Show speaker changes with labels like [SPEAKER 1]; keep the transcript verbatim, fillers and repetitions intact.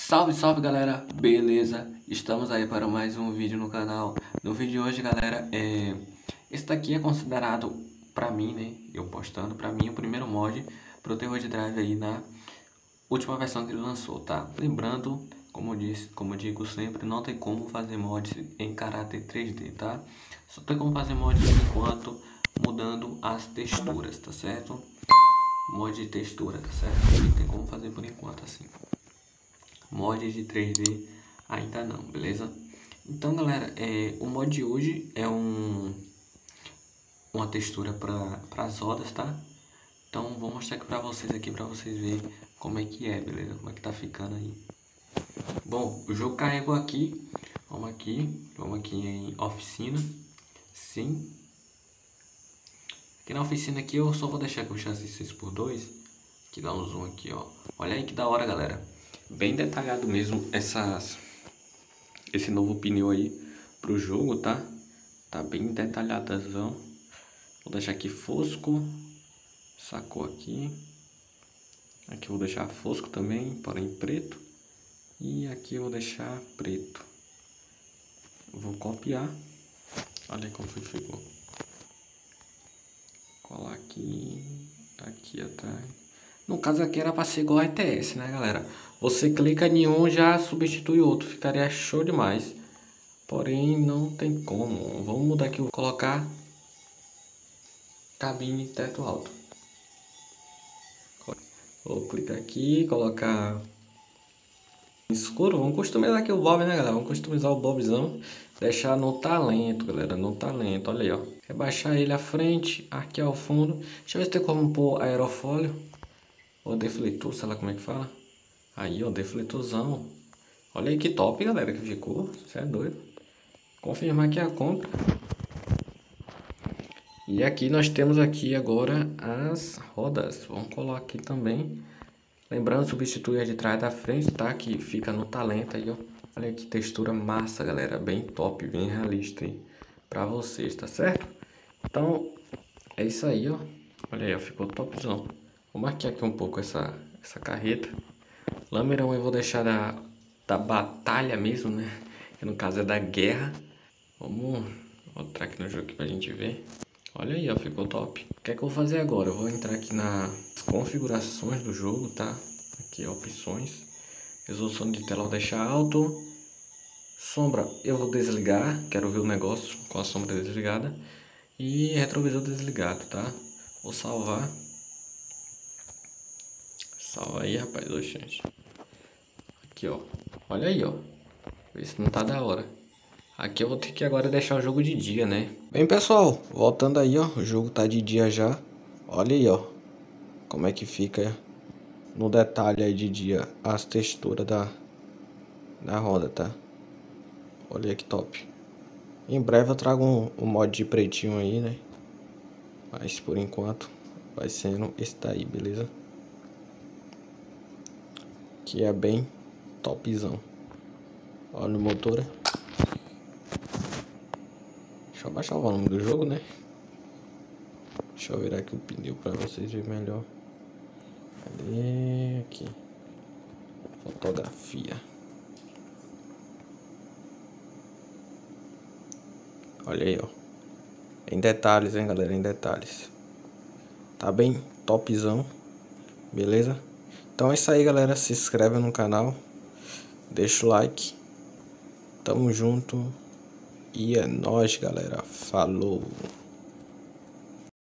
[SPEAKER 1] Salve, salve galera, beleza? Estamos aí para mais um vídeo no canal. No vídeo de hoje, galera, é... esse daqui é considerado, pra mim, né, eu postando, pra mim o primeiro mod pro Terror de Drive aí na última versão que ele lançou, tá? Lembrando, como eu disse, como eu digo sempre, não tem como fazer mods em caráter três D, tá? Só tem como fazer mods por enquanto mudando as texturas, tá certo? Mod de textura, tá certo? Não tem como fazer por enquanto assim. Mod de três D ainda não, beleza? Então galera, é, o mod de hoje é um uma textura para as rodas, tá? Então vou mostrar aqui para vocês aqui para vocês verem como é que é, beleza? Como é que tá ficando aí. Bom, o jogo carregou aqui. Vamos aqui, vamos aqui em oficina. Sim. Aqui na oficina aqui eu só vou deixar com chance seis por dois, que dá um zoom aqui, ó. Olha aí que da hora, galera. Bem detalhado mesmo essas, esse novo pneu aí pro jogo, tá? Tá bem detalhadazão. Vou deixar aqui fosco. Sacou aqui. Aqui eu vou deixar fosco também, porém preto. E aqui eu vou deixar preto. Vou copiar. Olha aí como ficou. Colar aqui. Aqui atrás. No caso aqui era para ser igual a E T S, né, galera? Você clica em um, já substitui outro. Ficaria show demais. Porém, não tem como. Vamos mudar aqui. Vou colocar cabine teto alto. Vou clicar aqui, colocar escuro. Vamos customizar aqui o Bob, né, galera? Vamos customizar o Bobzão. Deixar no talento, galera. No talento, olha aí, ó. Rebaixar ele à frente, aqui ao fundo. Deixa eu ver se tem como pôr aerofólio. Ou defletor, sei lá como é que fala. Aí, ó, defletorzão. Olha aí que top, galera, que ficou. Você é doido. Confirmar aqui a compra. E aqui nós temos aqui agora as rodas. Vamos colar aqui também. Lembrando, substituir a de trás da frente, tá? Que fica no talento aí, ó. Olha que textura massa, galera. Bem top, bem realista aí. Pra vocês, tá certo? Então, é isso aí, ó. Olha aí, ó. Ficou topzão. Vou marcar aqui um pouco essa, essa carreta. Lamerão eu vou deixar da, da batalha mesmo, né? Que no caso é da guerra. Vamos botar aqui no jogo aqui pra gente ver. Olha aí, ó, ficou top. O que é que eu vou fazer agora? Eu vou entrar aqui nas configurações do jogo, tá? Aqui, opções. Resolução de tela eu vou deixar alto. Sombra eu vou desligar. Quero ver o negócio com a sombra desligada. E retrovisor desligado, tá? Vou salvar. Salva aí, rapaz. Oxente. Aqui, ó. Olha aí, ó. Vê se não tá da hora. Aqui eu vou ter que agora deixar o jogo de dia, né? Bem, pessoal, voltando aí, ó. O jogo tá de dia já. Olha aí, ó. Como é que fica no detalhe aí de dia as texturas da, da roda, tá? Olha aí que top. Em breve eu trago um, um mod de pretinho aí, né? Mas por enquanto vai sendo esse daí, beleza? Que é bem topzão. Olha o motor. Deixa eu abaixar o volume do jogo, né? Deixa eu virar aqui o pneu pra vocês verem melhor. Cadê? Aqui. Fotografia. Olha aí, ó. Em detalhes, hein, galera? Em detalhes. Tá bem topzão. Beleza? Então é isso aí, galera. Se inscreve no canal. Deixa o like. Tamo junto. E é nóis, galera. Falou.